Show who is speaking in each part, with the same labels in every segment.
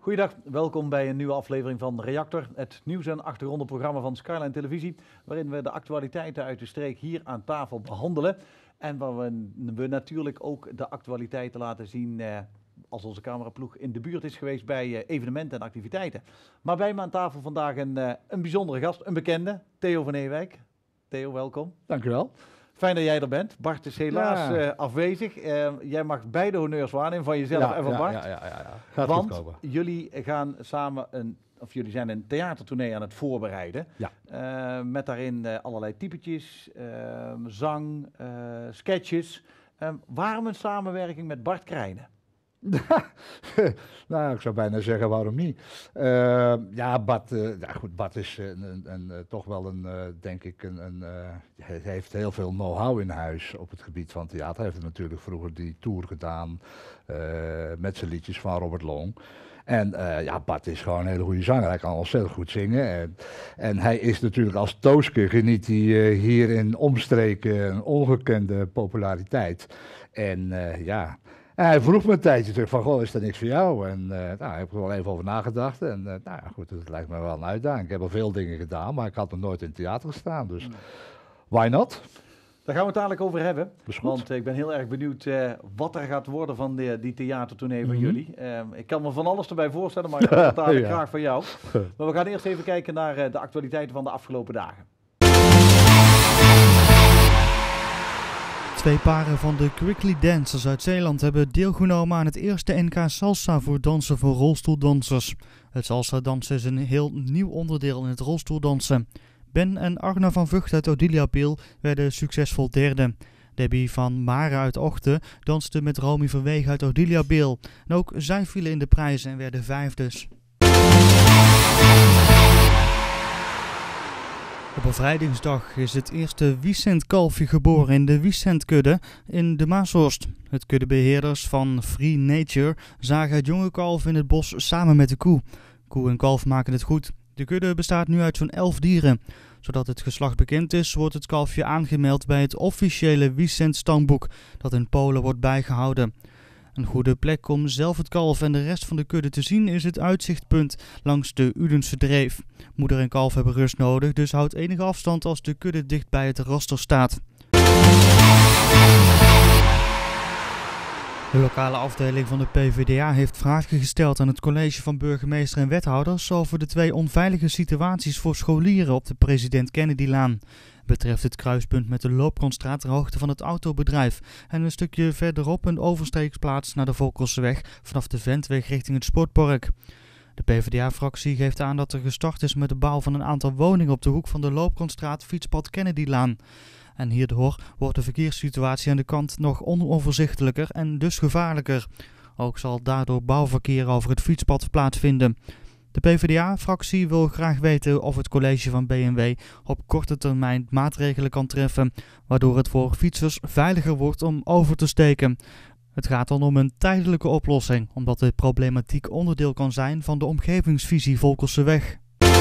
Speaker 1: Goeiedag, welkom bij een nieuwe aflevering van Reactor, het nieuws- en achtergrondenprogramma van Skyline Televisie, waarin we de actualiteiten uit de streek hier aan tafel behandelen. En waar we natuurlijk ook de actualiteiten laten zien als onze cameraploeg in de buurt is geweest bij evenementen en activiteiten. Maar bij me aan tafel vandaag een bijzondere gast, een bekende, Theo van Ewijk. Theo, welkom.
Speaker 2: Dank u wel.
Speaker 1: Fijn dat jij er bent. Bart is helaas afwezig. Jij mag beide honneurs waarnemen, van jezelf en van Bart.
Speaker 2: Ja. Gaat
Speaker 1: Want
Speaker 2: goed komen.
Speaker 1: jullie gaan samen jullie zijn een theatertournee aan het voorbereiden.
Speaker 2: Ja.
Speaker 1: Met daarin allerlei typetjes, zang, sketches. Waarom een samenwerking met Bart Krijnen?
Speaker 2: Nou, ik zou bijna zeggen, waarom niet? Bart is toch wel hij heeft heel veel know-how in huis op het gebied van theater. Hij heeft natuurlijk vroeger die tour gedaan met zijn liedjes van Robert Long. En Bart is gewoon een hele goede zanger. Hij kan ontzettend goed zingen. En hij is natuurlijk als Tooske geniet hij hier in omstreken een ongekende populariteit. En hij vroeg me een tijdje terug van, goh, is dat niks voor jou? En daar heb ik er wel even over nagedacht. En het lijkt me wel een uitdaging. Ik heb al veel dingen gedaan, maar ik had nog nooit in het theater gestaan. Dus why not?
Speaker 1: Daar gaan we het dadelijk over hebben.
Speaker 2: Dat is goed.
Speaker 1: Want ik ben heel erg benieuwd wat er gaat worden van die theatertournee van jullie. Ik kan me van alles erbij voorstellen, maar ik hoor het dadelijk graag van jou. Maar we gaan eerst even kijken naar de actualiteiten van de afgelopen dagen.
Speaker 3: Twee paren van de Quickly Dancers uit Zeeland hebben deelgenomen aan het eerste NK Salsa voor dansen voor rolstoeldansers. Het salsa-dansen is een heel nieuw onderdeel in het rolstoeldansen. Ben en Arna van Vught uit Odilia Peel werden succesvol derde. Debbie van Mare uit Ochten danste met Romy Verwegen uit Odilia Peel. En ook zij vielen in de prijzen en werden vijfdes. Op bevrijdingsdag is het eerste Wiesent-kalfje geboren in de Wiesent-kudde in de Maashorst. Het kuddebeheerders van Free Nature zagen het jonge kalf in het bos samen met de koe. Koe en kalf maken het goed. De kudde bestaat nu uit zo'n 11 dieren. Zodat het geslacht bekend is, wordt het kalfje aangemeld bij het officiële Wiesent-stamboek dat in Polen wordt bijgehouden. Een goede plek om zelf het kalf en de rest van de kudde te zien is het uitzichtpunt langs de Udense Dreef. Moeder en kalf hebben rust nodig, dus houd enige afstand als de kudde dicht bij het raster staat. De lokale afdeling van de PvdA heeft vragen gesteld aan het college van burgemeester en wethouders over de 2 onveilige situaties voor scholieren op de President Kennedylaan. Betreft het kruispunt met de Loopkonstraat ter hoogte van het autobedrijf en een stukje verderop een oversteeksplaats naar de Volkelseweg vanaf de Ventweg richting het Sportpark. De PvdA-fractie geeft aan dat er gestart is met de bouw van een aantal woningen op de hoek van de Loopkonstraat fietspad Kennedylaan. En hierdoor wordt de verkeerssituatie aan de kant nog onoverzichtelijker en dus gevaarlijker. Ook zal daardoor bouwverkeer over het fietspad plaatsvinden. De PvdA-fractie wil graag weten of het college van BMW op korte termijn maatregelen kan treffen, waardoor het voor fietsers veiliger wordt om over te steken. Het gaat dan om een tijdelijke oplossing, omdat de problematiek onderdeel kan zijn van de omgevingsvisie Volkelseweg.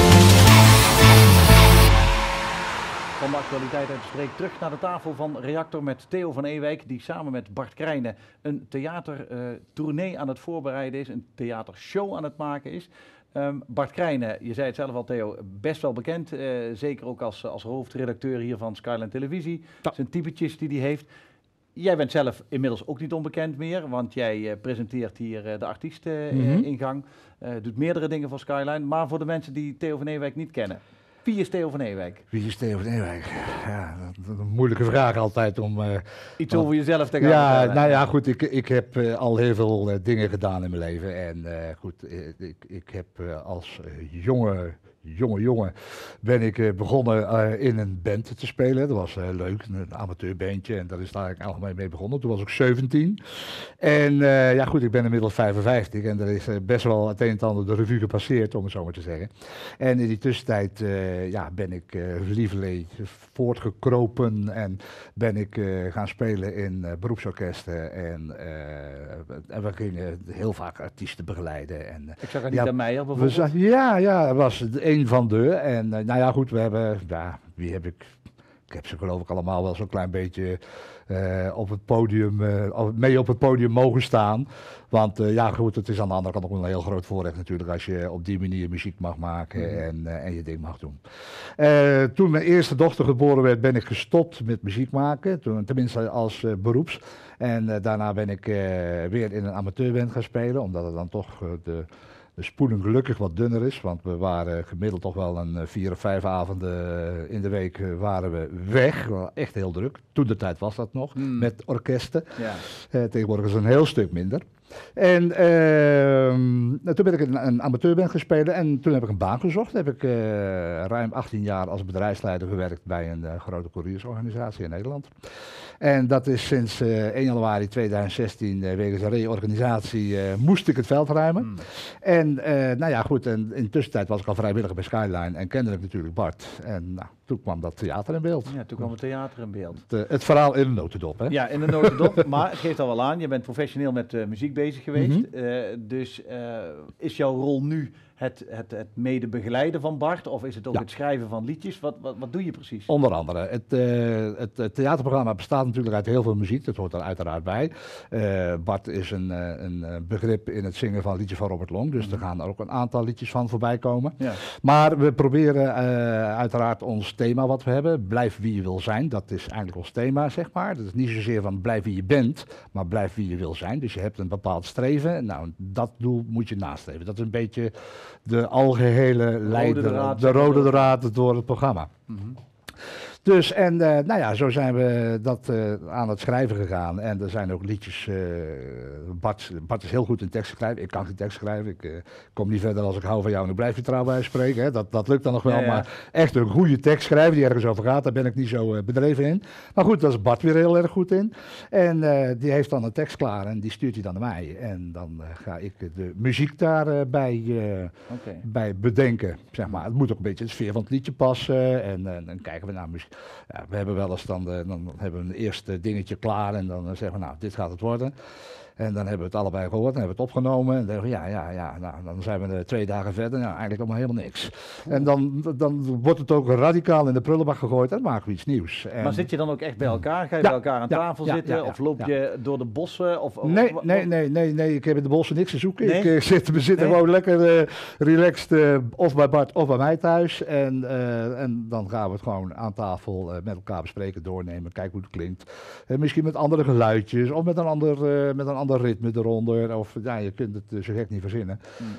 Speaker 1: Van de actualiteit uit de streek terug naar de tafel van Reactor met Theo van Ewijk, die samen met Bart Krijnen een theatertournee aan het voorbereiden is, een theatershow aan het maken is. Bart Krijnen, je zei het zelf al Theo, best wel bekend, zeker ook als hoofdredacteur hier van Skyline Televisie, zijn typetjes die hij heeft. Jij bent zelf inmiddels ook niet onbekend meer, want jij presenteert hier de artiesteningang, doet meerdere dingen voor Skyline, maar voor de mensen die Theo van Ewijk niet kennen. Wie is Theo van Ewijk?
Speaker 2: Wie is Theo van Ewijk? Ja, dat is een moeilijke vraag altijd om...
Speaker 1: Iets over jezelf te gaan
Speaker 2: vertellen. Nou ja, goed, ik heb al heel veel dingen gedaan in mijn leven. En ik heb als jonge ben ik begonnen in een band te spelen. Dat was leuk, een amateurbandje. En daar is daar eigenlijk mee begonnen. Toen was ik 17. En ik ben inmiddels 55. En er is best wel het een en ander de revue gepasseerd, om het zo maar te zeggen. En in die tussentijd ben ik lieverlee voortgekropen. En ben ik gaan spelen in beroepsorkesten. En we gingen heel vaak artiesten begeleiden. En,
Speaker 1: ik zag Anita Meijer bijvoorbeeld.
Speaker 2: Ja, dat was een van de. En we hebben, wie heb ik Ik heb ze geloof ik allemaal wel zo'n klein beetje op het podium, mee op het podium mogen staan. Want ja goed, het is aan de andere kant ook een heel groot voorrecht natuurlijk als je op die manier muziek mag maken en je ding mag doen. Toen mijn eerste dochter geboren werd, ben ik gestopt met muziek maken, tenminste als beroeps. En daarna ben ik weer in een amateurband gaan spelen, omdat het dan toch de spoeling gelukkig wat dunner is. Want we waren gemiddeld toch wel 4 of 5 avonden in de week waren we weg. Echt heel druk. Toen de tijd was dat nog, met orkesten. Ja. Tegenwoordig is het een heel stuk minder. En toen ben ik in een amateurband gaan spelen en toen heb ik een baan gezocht. Heb ik ruim 18 jaar als bedrijfsleider gewerkt bij een grote couriersorganisatie in Nederland. En dat is sinds 1 januari 2016 wegens een reorganisatie moest ik het veld ruimen. En nou ja goed, en in de tussentijd was ik al vrijwilliger bij Skyline en kende ik natuurlijk Bart. En nou, toen kwam dat theater in beeld.
Speaker 1: Ja, toen kwam het theater in beeld.
Speaker 2: Het verhaal in de notendop, hè?
Speaker 1: Ja, in de notendop. Maar het geeft al wel aan, je bent professioneel met muziek bezig geweest. Dus is jouw rol nu het mede begeleiden van Bart? Of is het ook het schrijven van liedjes? Wat doe je precies?
Speaker 2: Onder andere. Het theaterprogramma bestaat natuurlijk uit heel veel muziek. Dat hoort er uiteraard bij. Bart is een begrip in het zingen van liedjes van Robert Long. Dus er gaan er ook een aantal liedjes van voorbij komen. Ja. Maar we proberen uiteraard ons thema wat we hebben. Blijf wie je wil zijn. Dat is eigenlijk ons thema, zeg maar. Dat is niet zozeer van blijf wie je bent, maar blijf wie je wil zijn. Dus je hebt een bepaald streven. Nou, dat doel moet je nastreven. Dat is een beetje de algehele leider, de rode draad door het programma. Dus en nou ja, zo zijn we dat aan het schrijven gegaan. En er zijn ook liedjes. Bart is heel goed in tekst schrijven. Ik kan geen tekst schrijven. Ik kom niet verder als ik hou van jou en ik blijf je trouw bij spreken. Hè. Dat lukt dan nog wel. Ja, ja. Maar echt een goede tekst schrijven die ergens over gaat, daar ben ik niet zo bedreven in. Maar goed, daar is Bart weer heel erg goed in. En die heeft dan een tekst klaar en die stuurt hij dan naar mij. En dan ga ik de muziek daarbij bij bedenken. Zeg maar. Het moet ook een beetje de sfeer van het liedje passen. En dan kijken we naar muziek. Ja, we hebben wel eens dan hebben we een eerste dingetje klaar en dan zeggen we nou, dit gaat het worden. En dan hebben we het allebei gehoord en hebben we het opgenomen. En dan zeggen we nou, dan zijn we 2 dagen verder. Nou, eigenlijk allemaal helemaal niks. En dan wordt het ook radicaal in de prullenbak gegooid en dan maken we iets nieuws. En
Speaker 1: maar zit je dan ook echt bij elkaar? Ga je bij elkaar aan tafel zitten? Of loop je door de bossen?
Speaker 2: Nee, ik heb in de bossen niks te zoeken. Nee? We zitten gewoon lekker relaxed of bij Bart of bij mij thuis. En dan gaan we het gewoon aan tafel met elkaar bespreken, doornemen, kijken hoe het klinkt. Misschien met andere geluidjes of met een ander ritme eronder, of ja, je kunt het zo gek niet verzinnen.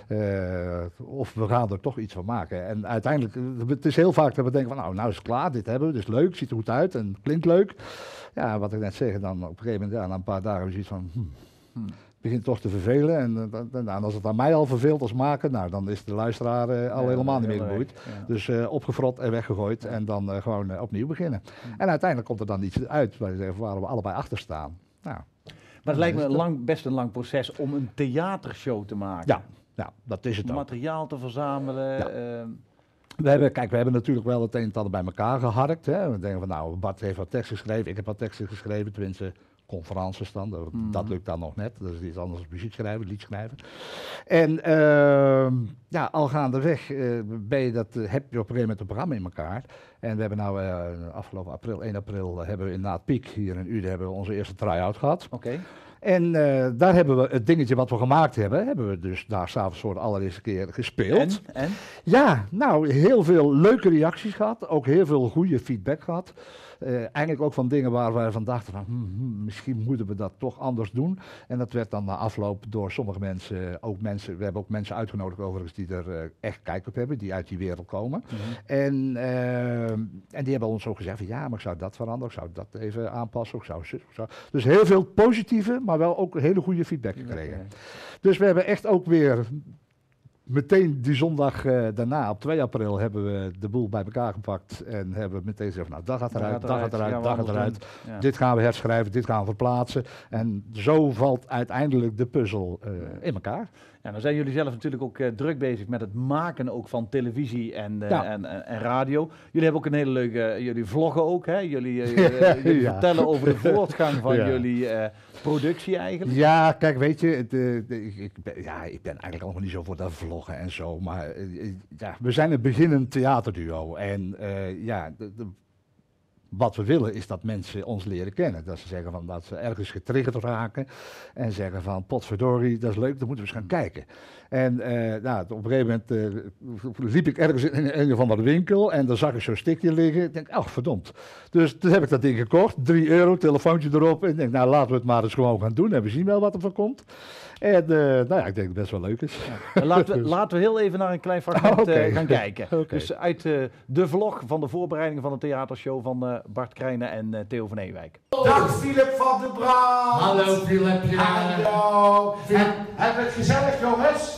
Speaker 2: Of we gaan er toch iets van maken. En uiteindelijk, het is heel vaak dat we denken van nou is het klaar, dit hebben we, dit is leuk, ziet er goed uit en klinkt leuk. Ja, wat ik net zeg, dan op een gegeven moment, na een paar dagen zoiets van, het begint toch te vervelen. En als het aan mij al verveelt als maker, nou dan is de luisteraar al helemaal niet meer geboeid. Ja. Dus opgefrot en weggegooid en dan gewoon opnieuw beginnen. En uiteindelijk komt er dan iets uit waar we allebei achter staan. Nou.
Speaker 1: Maar het lijkt me best een lang proces om een theatershow te maken.
Speaker 2: Ja, dat is het ook.
Speaker 1: Materiaal te verzamelen. Ja.
Speaker 2: We hebben natuurlijk wel het een en ander bij elkaar geharkt. Hè. We denken van nou, Bart heeft wat teksten geschreven, ik heb wat teksten geschreven, tenminste conferences dan. Dat lukt dan nog net. Dat is iets anders dan muziek schrijven, lied schrijven. En al gaandeweg heb je op een gegeven moment een programma in elkaar. En we hebben nou afgelopen 1 april hebben we in Naat Piek hier in Uden hebben we onze eerste try-out gehad.
Speaker 1: Okay.
Speaker 2: En daar hebben we het dingetje wat we gemaakt hebben we dus daar s'avonds voor de allereerste keer gespeeld.
Speaker 1: En?
Speaker 2: Ja, nou heel veel leuke reacties gehad, ook heel veel goede feedback gehad. Eigenlijk ook van dingen waar wij van dachten van misschien moeten we dat toch anders doen. En dat werd dan na afloop door sommige mensen, we hebben ook mensen uitgenodigd overigens die er echt kijk op hebben, die uit die wereld komen. En die hebben ons ook gezegd van ja, maar ik zou dat veranderen, ik zou dat even aanpassen, ik zou. Dus heel veel positieve, maar wel ook hele goede feedback gekregen. Okay. Dus we hebben echt ook weer meteen die zondag daarna, op 2 april, hebben we de boel bij elkaar gepakt en hebben we meteen gezegd, nou, dat gaat eruit. Ja. Dit gaan we herschrijven, dit gaan we verplaatsen. En zo valt uiteindelijk de puzzel in elkaar.
Speaker 1: Ja, dan zijn jullie zelf natuurlijk ook druk bezig met het maken ook van televisie en radio. Jullie hebben ook een hele leuke, jullie vloggen ook, hè? Jullie vertellen over de voortgang van jullie productie eigenlijk.
Speaker 2: Ja, kijk, weet je, ik ben eigenlijk allemaal niet zo voor dat vloggen en zo, maar we zijn een beginnend theaterduo en wat we willen is dat mensen ons leren kennen. Dat ze zeggen van dat ze ergens getriggerd raken en zeggen van potverdorie, dat is leuk, dan moeten we eens gaan kijken. En op een gegeven moment liep ik ergens in een of andere winkel en dan zag ik zo'n stickje liggen. Ik denk, ach verdomd. Dus toen heb ik dat ding gekocht, €3, telefoontje erop. En ik denk, nou laten we het maar eens gewoon gaan doen en we zien wel wat er van komt. En ik denk dat het best wel leuk is.
Speaker 1: Ja. Laten we heel even naar een klein fragment gaan kijken.
Speaker 2: Okay.
Speaker 1: Dus uit de vlog van de voorbereiding van de theatershow van Bart Krijnen en Theo van Ewijk.
Speaker 4: Dag Philip van der Brand.
Speaker 5: Hallo Philip.
Speaker 4: Hallo. Hebben we het gezellig jongens?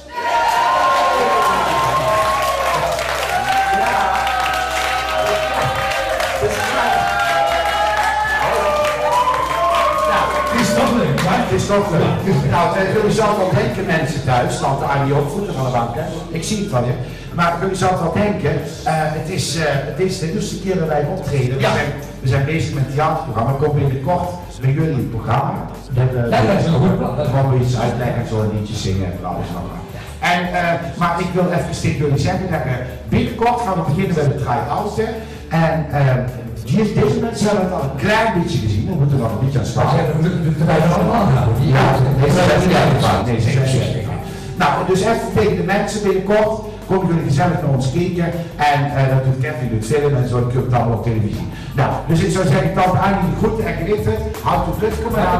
Speaker 4: Het is toch leuk. Nou, jullie zouden wel denken, mensen thuis, tante Annie ook, voeten van de bank, hè? Ik zie het van je. Maar jullie zouden wel denken, het is de eerste keer dat wij optreden. We zijn bezig met het theaterprogramma. We komen binnenkort bij jullie in het programma. Dat is een goed plan. Dat gaan we iets uitleggen, zo een liedje zingen en alles nog. Maar ik wil even tegen jullie zeggen dat binnenkort gaan we beginnen met het try-outen. En deze mensen hebben het al een klein beetje gezien, we moeten nog een beetje aan staan.
Speaker 5: We moeten het allemaal gaan.
Speaker 4: Nee, zeker. Nou, dus even tegen de mensen binnenkort, komen jullie gezellig naar ons kijken. En dat doet Kevin, doet film en zo, ik heb het allemaal op televisie. Nou, dus ik zou zeggen, tante Annie, goed en geliefd, houd de druk, kom maar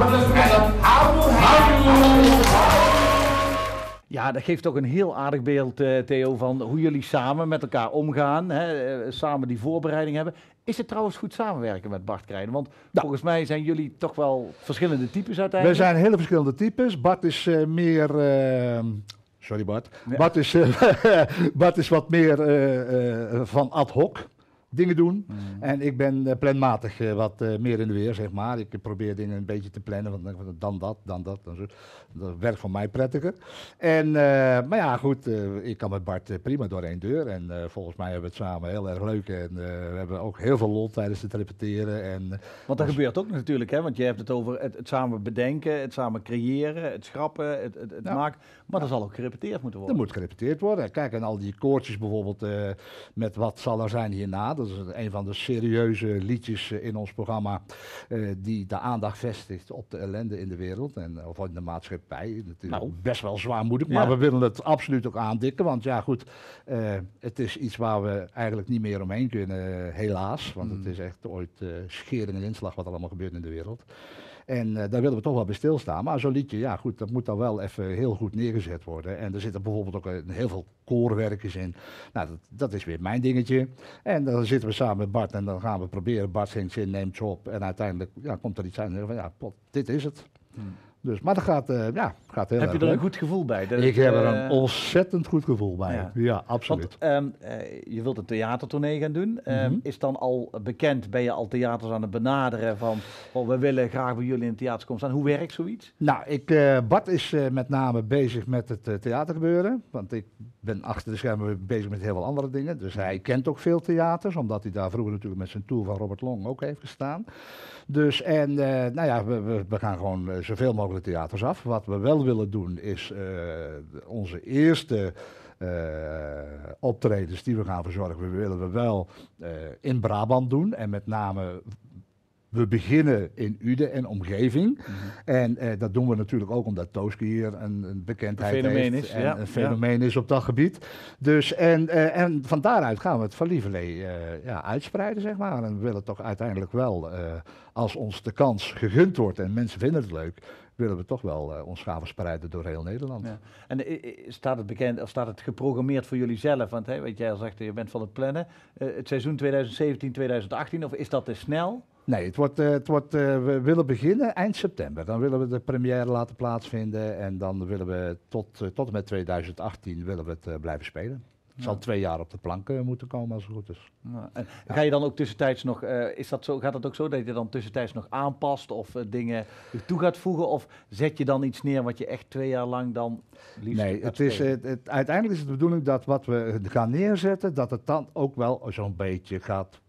Speaker 4: aan.
Speaker 1: Ja, dat geeft ook een heel aardig beeld, Theo, van hoe jullie samen met elkaar omgaan, samen die voorbereiding hebben. Is het trouwens goed samenwerken met Bart Krijnen? Want volgens mij zijn jullie toch wel verschillende types uiteindelijk.
Speaker 2: We zijn hele verschillende types. Bart is meer... sorry Bart. Ja. Bart is wat meer van ad hoc dingen doen. En ik ben planmatig wat meer in de weer, zeg maar. Ik probeer dingen een beetje te plannen, want dan dat. Dat werkt voor mij prettiger. Maar ja, goed, ik kan met Bart prima door één deur. En volgens mij hebben we het samen heel erg leuk. En we hebben ook heel veel lol tijdens het repeteren.
Speaker 1: Want dat gebeurt ook natuurlijk, hè? Want je hebt het over het samen bedenken, het samen creëren, het schrappen, het maken. Maar dat zal ook gerepeteerd moeten worden.
Speaker 2: Dat moet gerepeteerd worden. Kijk, en al die koortjes bijvoorbeeld met Wat zal er zijn hierna. Dat is een van de serieuze liedjes in ons programma die de aandacht vestigt op de ellende in de wereld of in de maatschappij. Het is best wel zwaarmoedig, maar we willen het absoluut ook aandikken. Want ja goed, het is iets waar we eigenlijk niet meer omheen kunnen, helaas. Want het is echt ooit schering en inslag wat er allemaal gebeurt in de wereld. En daar willen we toch wel bij stilstaan. Maar zo'n liedje, ja goed, dat moet dan wel even heel goed neergezet worden. En er zitten bijvoorbeeld ook heel veel koorwerkjes in. Nou, dat is weer mijn dingetje. En dan zitten we samen met Bart en dan gaan we proberen. Bart zingt zin, neemt ze op. En uiteindelijk komt er iets uit en van dit is het. Dus, maar dat gaat heel erg
Speaker 1: Heb je er
Speaker 2: leuk.
Speaker 1: een goed gevoel bij?
Speaker 2: Ik heb er een ontzettend goed gevoel bij. Ja absoluut.
Speaker 1: Want, je wilt een theatertournee gaan doen. Is dan al bekend, ben je al theaters aan het benaderen van we willen graag bij jullie in het theater komen staan. Hoe werkt zoiets?
Speaker 2: Nou, Bart is met name bezig met het theatergebeuren. Want ik ben achter de schermen bezig met heel veel andere dingen. Dus hij kent ook veel theaters, omdat hij daar vroeger natuurlijk met zijn tour van Robert Long ook heeft gestaan. Dus we gaan gewoon zoveel mogelijk theaters af. Wat we wel willen doen is onze eerste optredens die we gaan verzorgen, willen we wel in Brabant doen. En met name, we beginnen in Uden en omgeving. En dat doen we natuurlijk ook omdat Tooske hier een bekendheid heeft. Een fenomeen is op dat gebied. Dus, en van daaruit gaan we het van Lieverlee uitspreiden, zeg maar. En we willen toch uiteindelijk wel, als ons de kans gegund wordt en mensen vinden het leuk, willen we toch wel ons gaan verspreiden door heel Nederland. Ja.
Speaker 1: En staat het bekend, of staat het geprogrammeerd voor jullie zelf? Want weet jij al zegt, je bent van het plannen. Het seizoen 2017-2018, of is dat te snel?
Speaker 2: Nee, we willen beginnen eind september. Dan willen we de première laten plaatsvinden en dan willen we tot en met 2018 willen we het blijven spelen. Het zal 2 jaar op de plank moeten komen als het goed is.
Speaker 1: Ja, en ga je dan ook tussentijds nog, gaat het ook zo dat je dan tussentijds nog aanpast of dingen toe gaat voegen? Of zet je dan iets neer wat je echt 2 jaar lang dan liefst
Speaker 2: uiteindelijk is het de bedoeling dat wat we gaan neerzetten, dat het dan ook wel zo'n beetje gaat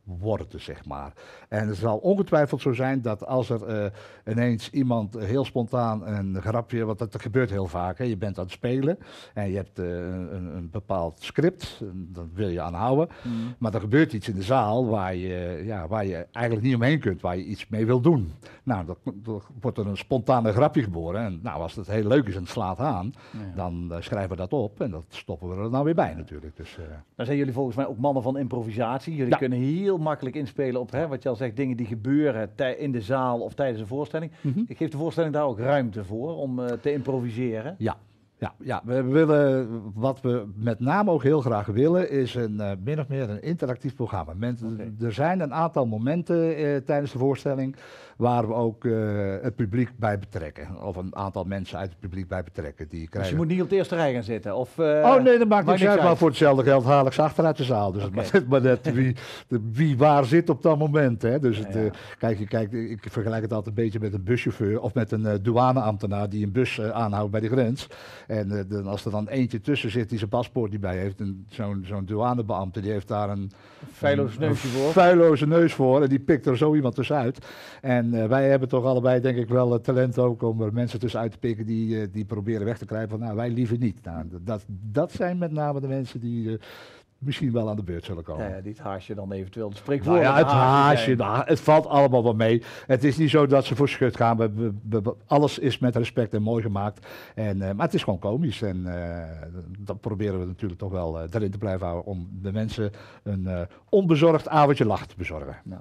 Speaker 2: worden, zeg maar. En het zal ongetwijfeld zo zijn dat als er ineens iemand heel spontaan een grapje, want dat gebeurt heel vaak, hè, je bent aan het spelen en je hebt een bepaald script, dat wil je aanhouden, maar er gebeurt iets in de zaal waar je eigenlijk niet omheen kunt, waar je iets mee wil doen. Nou, dan wordt er een spontane grapje geboren en nou, als het heel leuk is en het slaat aan, dan schrijven we dat op en dat stoppen we er dan weer bij natuurlijk. Dus,
Speaker 1: Dan zijn jullie volgens mij ook mannen van improvisatie. Jullie kunnen heel makkelijk inspelen op wat je al zegt, dingen die gebeuren in de zaal of tijdens een voorstelling. Ik geef de voorstelling daar ook ruimte voor om te improviseren.
Speaker 2: Ja, we willen, wat we met name ook heel graag willen, is min of meer een interactief programma. Er zijn een aantal momenten tijdens de voorstelling waar we ook het publiek bij betrekken. Of een aantal mensen uit het publiek bij betrekken. Die krijgen...
Speaker 1: Dus je moet niet op de eerste rij gaan zitten? Of,
Speaker 2: nee, dat maakt niks uit, maar voor hetzelfde geld haal ik ze achteruit de zaal. Dus het maakt maar net wie waar zit op dat moment. Hè. Dus kijk, ik vergelijk het altijd een beetje met een buschauffeur of met een douaneambtenaar die een bus aanhoudt bij de grens. En als er dan eentje tussen zit die zijn paspoort niet bij heeft, zo'n douanebeambte die heeft daar een feilloze neus voor en die pikt er zo iemand tussenuit. En wij hebben toch allebei denk ik wel het talent ook om er mensen tussenuit te pikken die proberen weg te krijgen van nou wij liever niet. Nou, dat zijn met name de mensen die misschien wel aan de beurt zullen komen.
Speaker 1: Ja, die het haasje dan eventueel. Het
Speaker 2: haasje, het valt allemaal wel mee. Het is niet zo dat ze voor schut gaan. Alles is met respect en mooi gemaakt. Maar het is gewoon komisch. En dat proberen we natuurlijk toch wel erin te blijven houden om de mensen een onbezorgd avondje lach te bezorgen. Nou.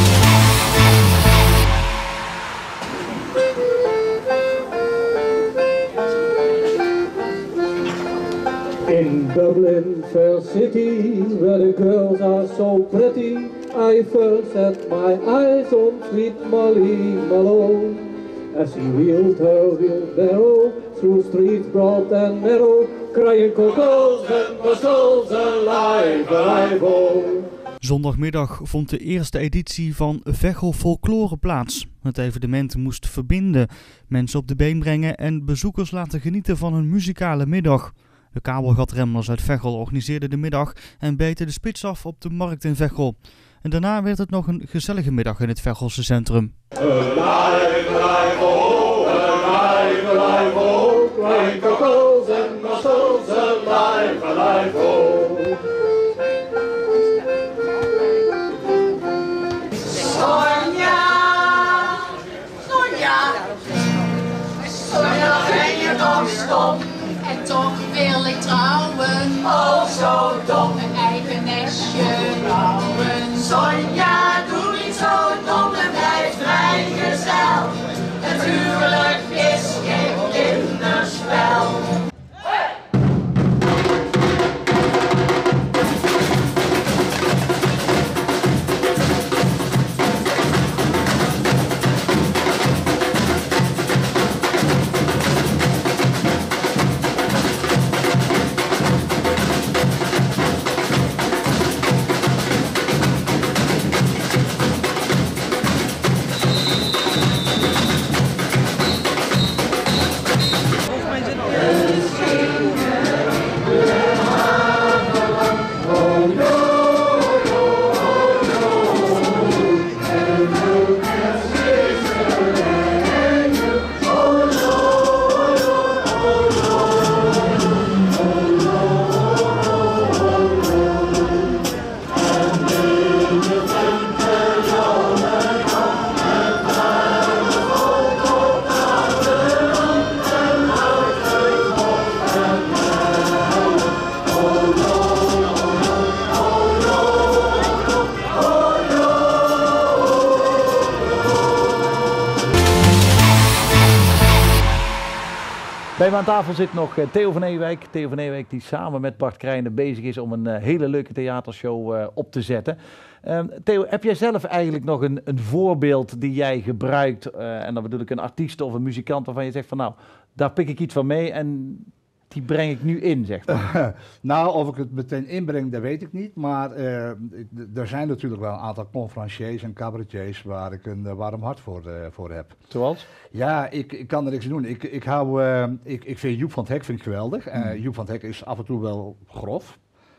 Speaker 6: In Dublin, fair city, where the girls are so pretty, I first set my eyes on sweet Molly Malone. As she wheeled her wheelbarrow through streets broad and narrow, crying cockles and mussels, alive, alive, oh.
Speaker 3: Zondagmiddag vond de eerste editie van Veghel Folklore plaats. Het evenement moest verbinden, mensen op de been brengen en bezoekers laten genieten van een muzikale middag. De kabelgatremmers uit Veghel organiseerden de middag en beten de spits af op de markt in Veghel. En daarna werd het nog een gezellige middag in het Veghelse centrum.
Speaker 6: Alive, alive, oh, alive, alive, oh, crying cockles and mussels, alive, alive, oh.
Speaker 7: Sonja, ben je nog stom? En toch wil ik trouwen. Oh, zo dom, een eigen nestje bouwen. Sonja, doe niet zo dom en blijf vrijgezel. Het huwelijk is geen kinderspel.
Speaker 1: Bij me aan tafel zit nog Theo van Ewijk. Theo van Ewijk die samen met Bart Krijnen bezig is om een hele leuke theatershow op te zetten. Theo, heb jij zelf eigenlijk nog een voorbeeld die jij gebruikt? En dan bedoel ik een artiest of een muzikant waarvan je zegt van nou, daar pik ik iets van mee en die breng ik nu in, zeg maar.
Speaker 2: Nou, of ik het meteen inbreng, dat weet ik niet. Maar er zijn natuurlijk wel een aantal conferenciers en cabaretiers waar ik een warm hart voor heb.
Speaker 1: Zoals?
Speaker 2: Ja, ik kan er niks aan doen. Ik vind Joep van het Hek vind ik geweldig. Joep van het Hek is af en toe wel grof.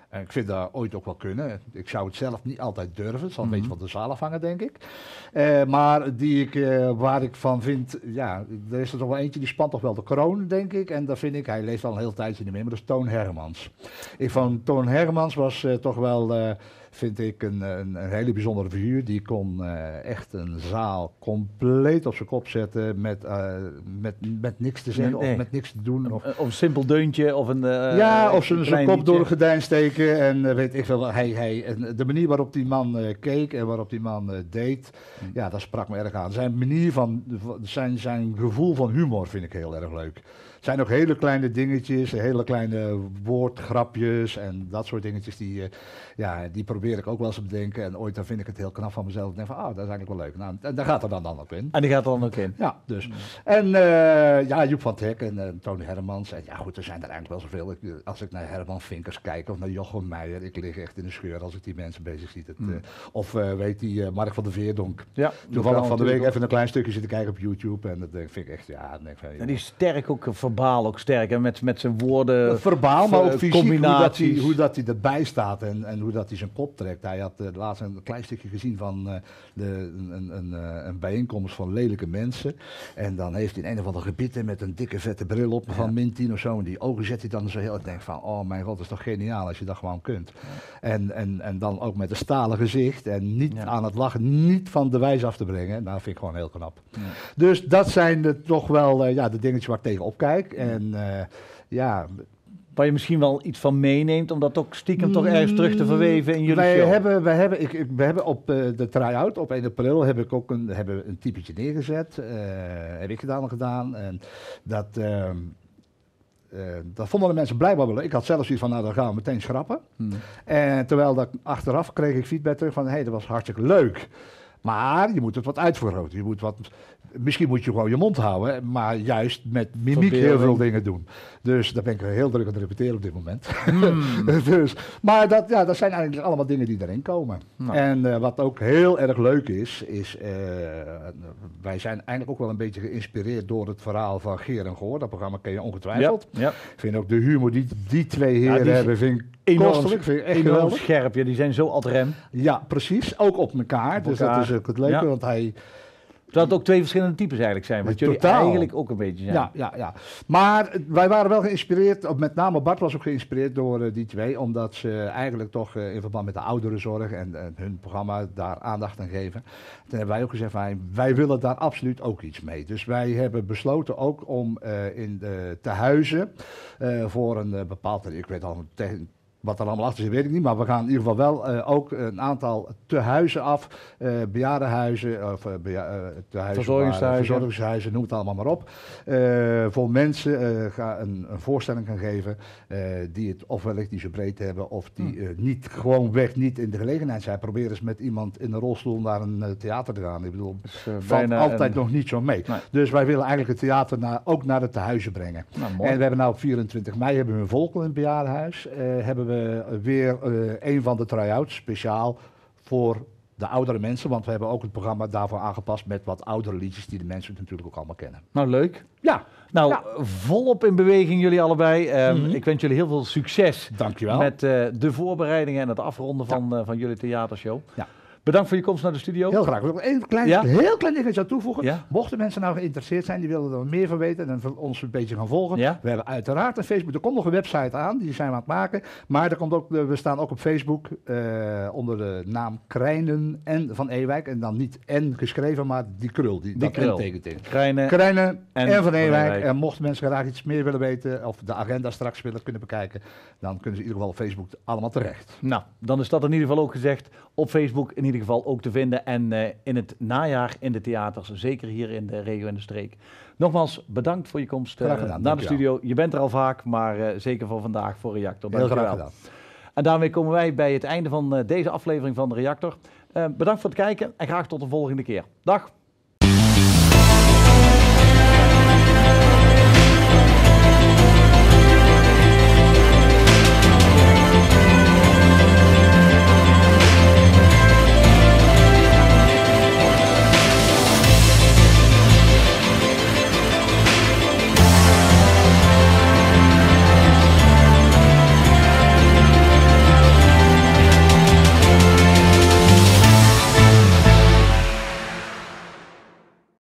Speaker 2: En ik vind dat ooit ook wel kunnen. Ik zou het zelf niet altijd durven. Het zal een beetje van de zaal afhangen, denk ik. Maar waar ik van vind, ja, er is er toch wel eentje die spant toch wel de kroon, denk ik. En dat vind ik, hij leeft al een heel tijdje niet meer, maar dat is Toon Hermans. Ik vond Toon Hermans was toch wel, vind ik, een hele bijzondere figuur. Die kon echt een zaal compleet op zijn kop zetten met niks te zeggen of met niks te doen.
Speaker 1: Of een simpel deuntje of een
Speaker 2: of zijn kop door een gordijn steken en weet ik veel. De manier waarop die man keek en waarop die man deed, ja, dat sprak me erg aan. Zijn manier zijn gevoel van humor vind ik heel erg leuk. Het zijn ook hele kleine dingetjes, hele kleine woordgrapjes en dat soort dingetjes die probeer ik ook wel eens te bedenken. En ooit dan vind ik het heel knap van mezelf. Ik denk van, dat is eigenlijk wel leuk. Nou, en daar gaat er dan ook in.
Speaker 1: En die gaat er dan ook in?
Speaker 2: Ja, dus. En Joep van Teck en Toon Hermans. En ja goed, er zijn er eigenlijk wel zoveel. Als ik naar Herman Vinkers kijk of naar Jochem Meijer, ik lig echt in de scheur als ik die mensen bezig zie. Of Mark van der Veerdonk. Ja, toevallig van de week even een klein stukje zitten kijken op YouTube. En dat vind ik echt,
Speaker 1: en die is sterk ook, verbaal ook sterk. En met zijn woorden.
Speaker 2: Verbaal, maar ook fysiek, hoe dat hij erbij staat en hoe dat hij zijn kop trekt. Hij had laatst een klein stukje gezien van een bijeenkomst van lelijke mensen. En dan heeft hij een of ander gebied met een dikke vette bril op van min 10 of zo. En die ogen zet hij dan zo heel. Ik denk van, oh mijn god, dat is toch geniaal als je dat gewoon kunt. En dan ook met een stalen gezicht en niet aan het lachen, niet van de wijs af te brengen. Nou, vind ik gewoon heel knap. Ja. Dus dat zijn toch wel de dingetjes waar ik tegenop kijk. En
Speaker 1: waar je misschien wel iets van meeneemt, om dat ook stiekem toch ergens terug te verweven in jullie show?
Speaker 2: We hebben op de try-out op 1 april hebben we een typetje neergezet. Heb ik gedaan. En dat vonden de mensen blijkbaar wel leuk. Ik had zelfs zoiets van, nou dan gaan we meteen schrappen. En terwijl dat achteraf kreeg ik feedback terug van, dat was hartstikke leuk. Maar je moet het wat uitvergroten. Misschien moet je gewoon je mond houden, maar juist met mimiek heel veel dingen doen. Dus daar ben ik heel druk aan het repeteren op dit moment. Maar dat zijn eigenlijk allemaal dingen die erin komen. Nou. En wat ook heel erg leuk is wij zijn eigenlijk ook wel een beetje geïnspireerd door het verhaal van Geer en Goor. Dat programma ken je ongetwijfeld. Ja. Ik vind ook de humor die twee heren hebben, vind ik
Speaker 1: enorm scherp. Ja, die zijn zo ad rem.
Speaker 2: Ja, precies. Ook op elkaar. Dus dat is ook het leuke, want hij...
Speaker 1: Dat het ook twee verschillende types eigenlijk zijn, wat jullie eigenlijk ook een beetje zijn.
Speaker 2: Ja. Maar wij waren wel geïnspireerd, met name Bart was ook geïnspireerd door die twee, omdat ze eigenlijk toch in verband met de ouderenzorg en hun programma daar aandacht aan geven. Toen hebben wij ook gezegd, wij willen daar absoluut ook iets mee. Dus wij hebben besloten ook om in de tehuizen voor een bepaald, ik weet al wat er allemaal achter zit, weet ik niet. Maar we gaan in ieder geval wel ook een aantal tehuizen af. Bejaardenhuizen, of verzorgingshuizen, noem het allemaal maar op. Voor mensen een voorstelling gaan geven die het of wellicht niet zo breed hebben. Of die niet in de gelegenheid zijn. Probeer eens met iemand in een rolstoel naar een theater te gaan. Ik bedoel, valt altijd nog niet zo mee. Nee. Dus wij willen eigenlijk het theater ook naar de tehuizen brengen. Nou, en we hebben nou op 24 mei hebben we een Volkel in het bejaardenhuis. Hebben we weer een van de try-outs speciaal voor de oudere mensen, want we hebben ook het programma daarvoor aangepast met wat oudere liedjes die de mensen natuurlijk ook allemaal kennen.
Speaker 1: Nou, leuk.
Speaker 2: Ja.
Speaker 1: Nou, volop in beweging jullie allebei. Ik wens jullie heel veel succes.
Speaker 2: Dankjewel.
Speaker 1: Met de voorbereidingen en het afronden van jullie theatershow. Ja.
Speaker 2: Bedankt voor je komst naar de studio. Heel graag. Ik wil nog een heel klein dingetje aan toevoegen. Ja? Mochten mensen nou geïnteresseerd zijn, die willen er meer van weten en dan ons een beetje gaan volgen. Ja? We hebben uiteraard een Facebook. Er komt nog een website aan, die zijn we aan het maken. Maar we staan ook op Facebook onder de naam Krijnen en van Ewijk. En dan niet N geschreven, maar die krul. Dat tekent in. Krijnen en van Ewijk. En mochten mensen graag iets meer willen weten of de agenda straks willen kunnen bekijken, dan kunnen ze in ieder geval op Facebook allemaal terecht.
Speaker 1: Nou, dan is dat in ieder geval ook gezegd. Op Facebook in ieder geval ook te vinden en in het najaar in de theaters, zeker hier in de regio en de streek. Nogmaals, bedankt voor je komst naar de studio. Je bent er al vaak, maar zeker voor vandaag voor Reactor.
Speaker 2: Heel graag gedaan.
Speaker 1: En daarmee komen wij bij het einde van deze aflevering van de Reactor. Bedankt voor het kijken en graag tot de volgende keer. Dag!